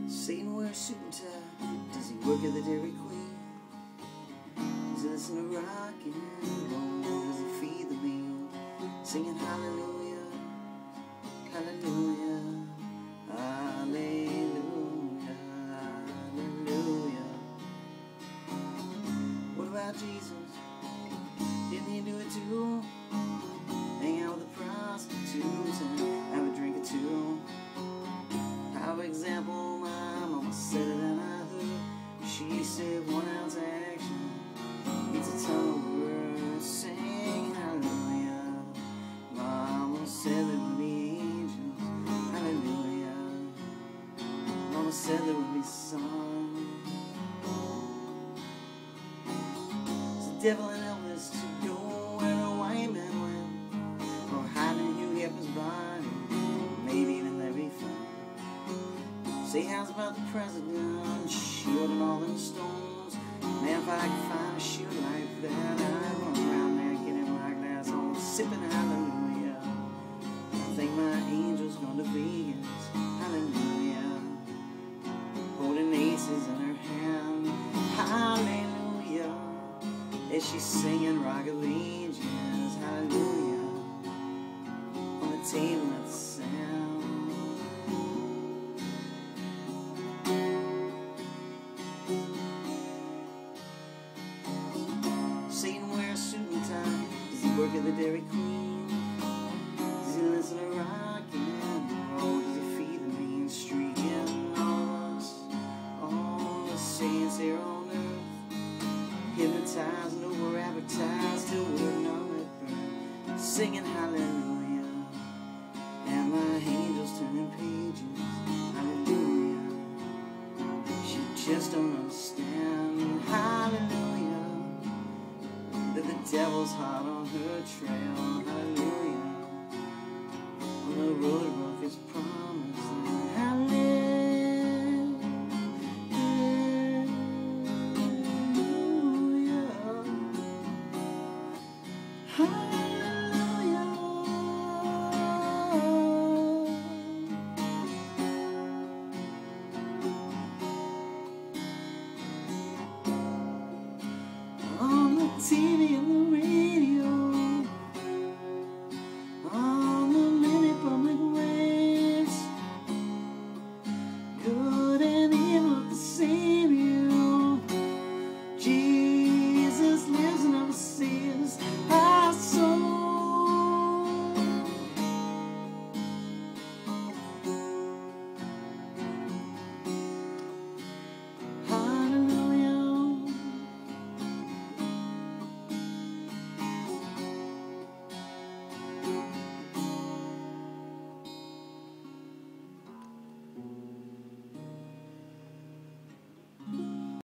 Satan wears a suit and tie. Does he work at the Dairy Queen? Does he listen to rock and roll? Does he feed the meal? Singing hallelujah, hallelujah, hallelujah, hallelujah. What about Jesus? Didn't he do it too? Hang out with the prostitutes and have a drink or two. For example, my mama said it and I heard. She said 1 ounce action needs a ton of words. Sing hallelujah. Mama said there would be angels. Hallelujah. Mama said there would be songs. The devil and Elvis to go where a white man went, or hiding Hugh Hefner's body, maybe even Larry Flynn. Say how's about the president, shielding all them stones. Man, if I could find a shield like that, I'd run around there getting my glass on, sipping hallelujah. I think my angel's gone to Vegas, hallelujah. Holding aces in her hand, hallelujah. As she's singing Rock of Ages, hallelujah. On the table at the sound. Satan wears a suit and tie. Does he work at the Dairy Queen? Does he listen to rock and roll? Does he feed the mean street? And all the saints here on earth, hypnotized and over-advertised till we're numb at birth, singing hallelujah. And my angel's turning pages, hallelujah. She just don't understand, hallelujah. That the devil's hot on her trail, hallelujah.